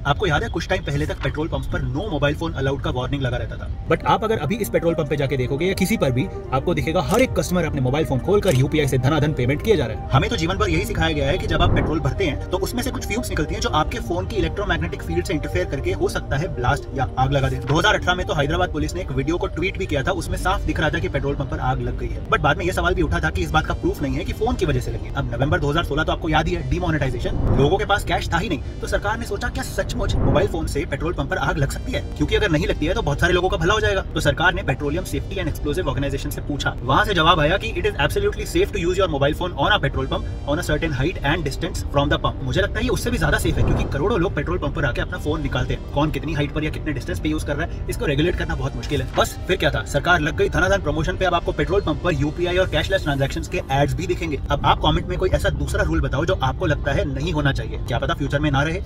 आपको याद है कुछ टाइम पहले तक पेट्रोल पंप पर नो मोबाइल फोन अलाउड का वार्निंग लगा रहता था, बट आप अगर अभी इस पेट्रोल पंप पे जाके देखोगे या किसी पर भी, आपको दिखेगा हर एक कस्टमर अपने मोबाइल फोन खोलकर यूपीआई से धनाधन पेमेंट किया जा रहा है। हमें तो जीवन भर यही सिखाया गया है कि जब आप पेट्रोल भरते हैं तो उसमें से कुछ फ्यूम्स निकलती हैं जो आपके फोन की इलेक्ट्रोमैग्नेटिक फील्ड से इंटरफेयर करके हो सकता है ब्लास्ट या आग लगा दे। 2018 में तो हैदराबाद पुलिस ने एक वीडियो को ट्वीट भी किया था, उसमें साफ दिख रहा था कि पेट्रोल पंप पर आग लग गई है। बट बाद में यह सवाल भी उठा था कि इस बात का प्रूफ नहीं है कि फोन की वजह से लगी। अब नवंबर 2016 तो आपको याद ही है, डीमोनेटाइजेशन, लोगों के पास कैश था ही नहीं, तो सरकार ने सोचा क्या सचमुच मोबाइल फोन से पेट्रोल पंप पर आग लग सकती है, क्योंकि अगर नहीं लगती है तो बहुत सारे लोगों का भला हो जाएगा। तो सरकार ने petroleum safety and explosive organisation से पूछा, वहां से जवाब आया कि it is absolutely safe to use your mobile phone on a petrol pump on a certain height and distance from the pump. मुझे लगता है ये उससे भी ज्यादा सेफ है, क्योंकि करोड़ों लोग पेट्रोल पंप पर आके अपना फोन निकालते हैं, कौन कितनी हाइट पर या कितने डिस्टेंस पे यूज कर रहा है इसको रेगुलेट करना बहुत मुश्किल है। बस फिर क्या था, सरकार लग गई धनाधन प्रमोशन पे। अब आपको पेट्रोल पंप पर यूपीआई और कैशलेस ट्रांजैक्शंस के एड्स भी दिखेंगे। अब आप कमेंट में कोई ऐसा दूसरा रूल बताओ जो आपको लगता है नहीं होना चाहिए, क्या पता फ्यूचर में ना रहे।